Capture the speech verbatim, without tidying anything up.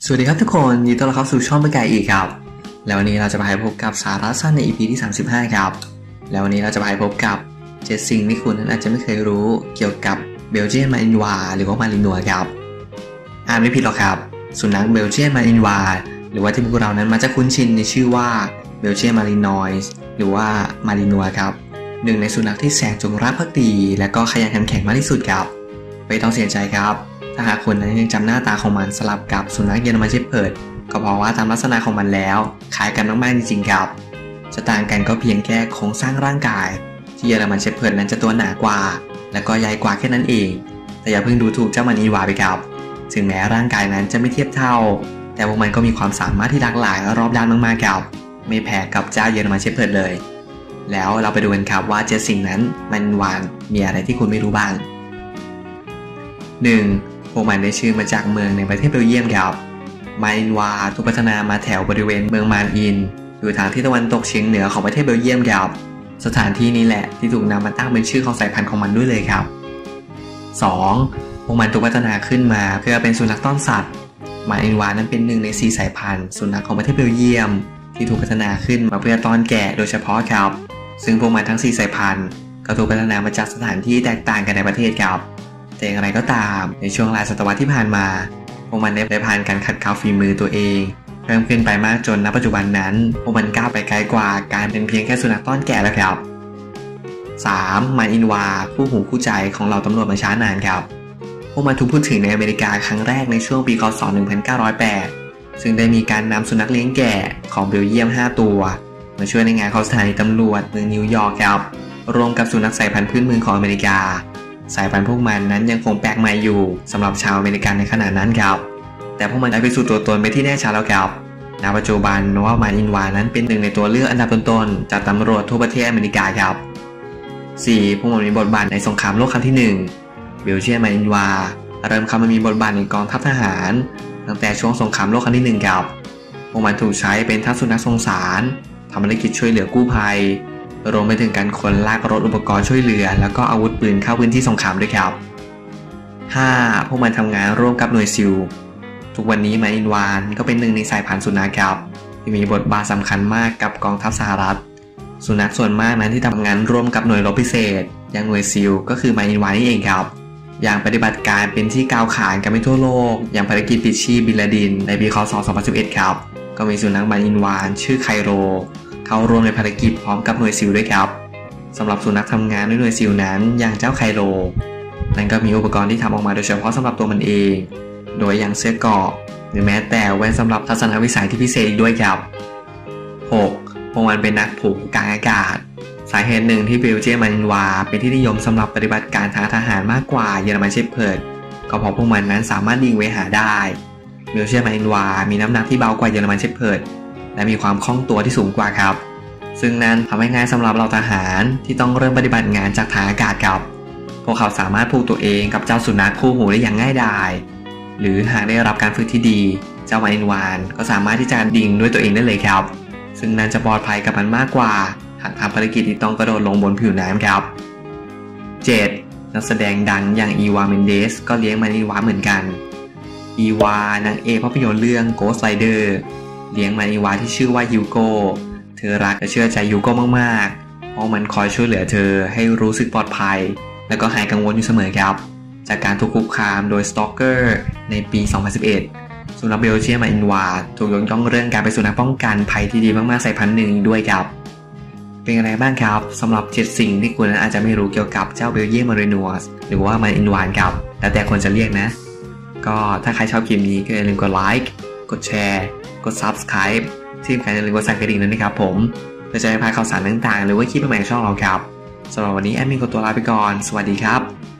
สวัสดีครับทุกคนยินดีต้อนรับเข้าสู่ช่องเบอร์ไก่อีกครับแล้ววันนี้เราจะมาให้พบกับสาระสั้นใน อี พี ที่สามสิบห้าครับแล้ววันนี้เราจะมาให้พบกับเจ็ดสิ่งที่คุณอาจจะไม่เคยรู้เกี่ยวกับเบลเจียนมาอินวาหรือว่ามารินัวครับอ่านไม่ผิดหรอกครับสุนัขเบลเจียนมาอินวาหรือว่าที่พวกเรานั้นมาจะคุ้นชินในชื่อว่าเบลเจียนมารินอยส์หรือว่ามารินัวครับหนึ่งในสุนัขที่แสนจงรักภักดีและก็ขยันขันแข็งมากที่สุดครับไม่ต้องเสียใจครับถ้าหากคนนั้นยังจำหน้าตาของมันสลับกับสุนัขเยอรมันเชพเพิร์ดก็เพราะว่าตามลักษณะของมันแล้วคล้ายกันมากๆจริงๆครับจะต่างกันก็เพียงแค่โครงสร้างร่างกายที่เยอรมันเชพเพิร์ดนั้นจะตัวหนากว่าและก็ใหญ่กว่าแค่นั้นเองแต่อย่าเพิ่งดูถูกเจ้ามันอีวาไปครับถึงแม้ร่างกายนั้นจะไม่เทียบเท่าแต่พวกมันก็มีความสามารถที่หลากหลายรอบด้านมากๆครับไม่แพ้กับเจ้าเยอรมันเชพเพิร์ดเลยแล้วเราไปดูกันครับว่าเจ็ดสิ่งนั้นมันวานมีอะไรที่คุณไม่รู้บ้าง หนึ่งพวกมันได้ชื่อมาจากเมืองในประเทศเบลเยียมครับมาอินวาถูกพัฒนามาแถวบริเวณเมืองมานอินอยู่ทางทิศตะวันตกเฉียงเหนือของประเทศเบลเยียมครับสถานที่นี้แหละที่ถูกนำมาตั้งเป็นชื่อของสายพันธุ์ของมันด้วยเลยครับ สอง พวกมันถูกพัฒนาขึ้นมาเพื่อเป็นสุนัขต้อนสัตว์มาอินวานั้นเป็นหนึ่งในสี่สายพันธุ์สุนัขของประเทศเบลเยียมที่ถูกพัฒนาขึ้นมาเพื่อต้อนแกะโดยเฉพาะครับซึ่งพวกมันทั้งสี่สายพันธุ์ก็ถูกพัฒนามาจากสถานที่แตกต่างกันในประเทศครับแต่อย่างไรก็ตามในช่วงหลายศตวรรษที่ผ่านมาพวกมันได้ผ่านการขัดเกลาฝีมือตัวเองเพิ่มขึ้นไปมากจนณปัจจุบันนั้นพวกมันก้าวไปไกลกว่าการเป็นเพียงแค่สุนัขต้อนแกะแล้วครับ สาม มาอินวาคู่หูคู่ใจของเหล่าตำรวจมาช้านานครับพวกมันถูกพูดถึงในอเมริกาครั้งแรกในช่วงปีค.ศ. หนึ่งพันเก้าร้อยแปดซึ่งได้มีการนำสุนัขเลี้ยงแกะของเบลเยียมห้าตัวมาช่วยในงานของสถานีตำรวจเมืองนิวยอร์กครับรวมกับสุนัขสายพันธุ์พื้นเมืองของอเมริกาสายพันธุ์พวกมันนั้นยังคงแปลกใหม่อยู่สำหรับชาวอเมริกันในขณะนั้นครับแต่พวกมันได้พิสูจน์ตัวตนไปที่แน่ชัดแล้วครับณปัจจุบันว่ามาอินวานั้นเป็นหนึ่งในตัวเลือกอันดับต้นๆจากตำรวจทั่วประเทศอเมริกาครับ สี่ พวกมันมีบทบาทในสงครามโลกครั้งที่หนึ่งเบลเยียมมาอินวาเริ่มเข้ามามีบทบาทในกองทัพทหารตั้งแต่ช่วงสงครามโลกครั้งที่หนึ่งครับพวกมันถูกใช้เป็นทั้งสุนัขสงสารทำภารกิจช่วยเหลือกู้ภัยรวมไปถึงการขนลากรถอุปกรณ์ช่วยเหลือแล้วก็อาวุธปืนเข้าพื้นที่สงครามด้วยครับ ห้า พวกมันทำงานร่วมกับหน่วยซิลทุกวันนี้มาอินวานก็เป็นหนึ่งในสายพันธุ์สุนัขครับที่มีบทบาทสำคัญมากกับกองทัพสหรัฐสุนัขส่วนมากนั้นที่ทำงานร่วมกับหน่วยรบพิเศษอย่างหน่วยซิลก็คือมาอินวานนี่เองครับอย่างปฏิบัติการเป็นที่กล่าวขานกันไปทั่วโลกอย่างภารกิจปิดชีพบินลาดินในปีค.ศ. สองพันสิบเอ็ดครับก็มีสุนัขมาอินวานชื่อไคโรเข้าร่วมในภารกิจพร้อมกับหน่วยซิลด้วยครับสำหรับสุนัขทำงานด้วยหน่วยซิลนั้นอย่างเจ้าไคโรนั้นก็มีอุปกรณ์ที่ทำออกมาโดยเฉพาะสำหรับตัวมันเองโดยอย่างเสื้อเกราะหรือแม้แต่แว่นสำหรับทัศนวิสัยที่พิเศษอีกด้วยครับ หก พวกมันเป็นนักผูกกลางอากาศสาเหตุหนึ่งที่เบลเยียมมาอินวาเป็นที่นิยมสำหรับปฏิบัติการทางทหารมากกว่าเยอรมันเชพเพิร์ดก็เพราะพวกมันนั้นสามารถยิงเวหาได้เบลเยียมมาอินวามีน้ำหนักที่เบากว่าเยอรมันเชพเพิร์ดและมีความคล่องตัวที่สูงกว่าครับซึ่งนั้นทำให้ง่ายสำหรับเราทหารที่ต้องเริ่มปฏิบัติงานจากทางอากาศครับพวกเขาสามารถผูกตัวเองกับเจ้าสุนัขคู่หูได้อย่างง่ายดายหรือหากได้รับการฝึกที่ดีเจ้ามาอินวานก็สามารถที่จะยิงด้วยตัวเองได้เลยครับซึ่งนั้นจะปลอดภัยกับมันมากกว่าหากทำภารกิจที่ต้องกระโดดลงบนผิวน้ำครับ เจ็ด นักแสดงดังอย่างอีวาเมนเดสก็เลี้ยงมาอินวาเหมือนกันอีวานางเอกภาพยนตร์เรื่อง Ghost Rider เลี้ยงมาอินวาที่ชื่อว่ายูโกเธอรักและเชื่อใจยูโกมากๆเพราะมันคอยช่วยเหลือเธอให้รู้สึกปลอดภัยและก็หายกังวลอยู่เสมอครับจากการถูกคุกคามโดยสตอกเกอร์ในปี สองพันสิบเอ็ด สุนัขเบลเยียมมาอินวาถูกยกย่องเรื่องการเป็นสุนัขป้องกันภัยที่ดีมากๆสายพันธุ์หนึ่งด้วยครับเป็นอะไรบ้างครับสำหรับเจ็ดสิ่งที่คุณอาจจะไม่รู้เกี่ยวกับเจ้าเบลเยียมมารินัวสหรือว่ามาอินวานครับแล้วแต่คนจะเรียกนะก็ถ้าใครชอบคลิปนี้ก็อย่าลืมกดไลค์กดแชร์กด ซับสไครบ์ ที่สำคัญอย่าลืมกดสั่นกระดิ่งด้วยนะครับผมเพื่อจะได้พลาดข่าวสารต่างๆหรือว่าคลิปใหม่ๆช่องเราครับสำหรับวันนี้แอดมินขอตัวลาไปก่อนสวัสดีครับ